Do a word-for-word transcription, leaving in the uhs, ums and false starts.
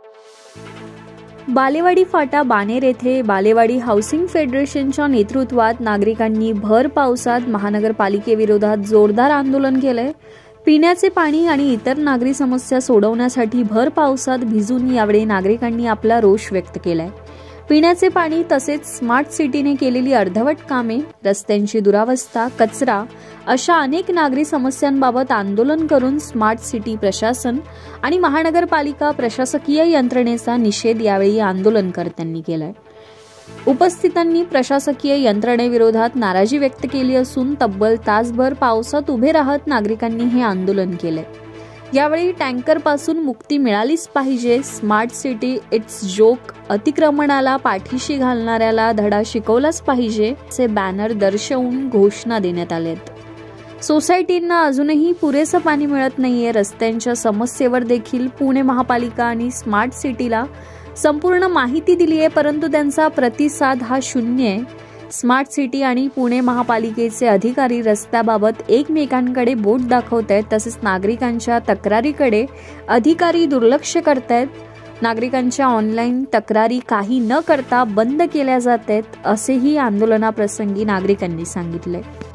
बालेवाडी फाटा बाणेर येथे बालेवाडी हाऊसिंग फेडरेशनच्या नेतृत्वात नागरिकांनी भर पावसात महानगरपालिकेविरोधात जोरदार आंदोलन केले। पिण्याचे पाणी आणि इतर नागरी समस्या सोडवण्यासाठी भर पावसात भिजून यावेळी नागरिकांनी आपला रोष व्यक्त केलाय। पिण्याचे पाणी तसेच स्मार्ट सिटीने केलेली अर्धवट कामे, रस्त्यांची दुरावस्था, कचरा अशा अनेक नागरी समस्यांबाबत आंदोलन करून स्मार्ट सिटी प्रशासन आणि महानगरपालिका प्रशासकीय यंत्रणेचा निषेध यावेळी आंदोलनकर्त्यांनी केलाय। उपस्थितांनी प्रशासकीय यंत्रणेविरोधात नाराजी व्यक्त केली असून तब्बल तासभर पावसात उभे राहत नागरिकांनी हे आंदोलन केले। यावेळी टँकर पासून मुक्ती मिळालीच पाहिजे, स्मार्ट सिटी इट्स जोक, अतिक्रमणाला पाठीशी घालणाऱ्याला धडा शिकवलाच पाहिजे असे बॅनर दर्शवून घोषणा देण्यात आल्यात। सोसायटींना अजूनही पुरेसं पाणी मिळत नाहीये। रस्त्यांच्या समस्येवर देखील पुणे महापालिका आणि स्मार्ट सिटीला संपूर्ण माहिती दिली आहे, परंतु त्यांचा प्रतिसाद हा शून्य आहे। स्मार्ट सिटी आणि पुणे महापालिकेचे अधिकारी रस्त्याबाबत एकमेकांकडे बोट दाखवतायत, तसेच नागरिकांच्या तक्रारीकडे अधिकारी दुर्लक्ष करतायत। नागरिकांच्या ऑनलाईन तक्रारी काही न करता बंद केल्या जात आहेत, असेही आंदोलनाप्रसंगी नागरिकांनी सांगितले।